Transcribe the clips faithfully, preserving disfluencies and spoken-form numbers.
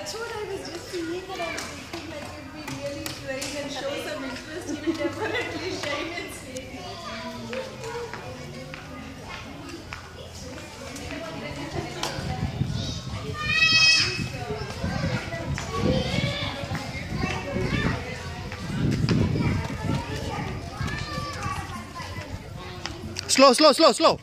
That's what I was just seeing, and I was thinking like if we really train and show some interest, he will definitely shine and stay. Slow, slow, slow, slow.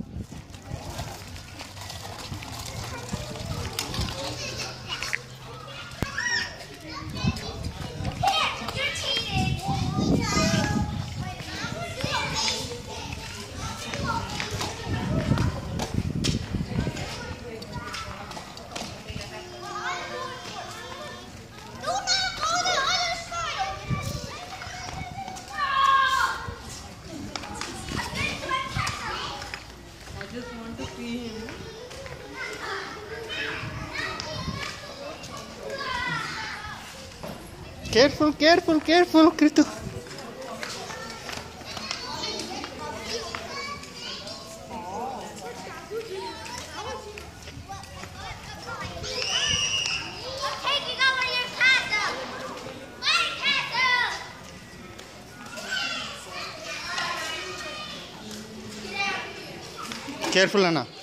I just want to see him. Careful, careful, careful, Kritu. Careful, Anna.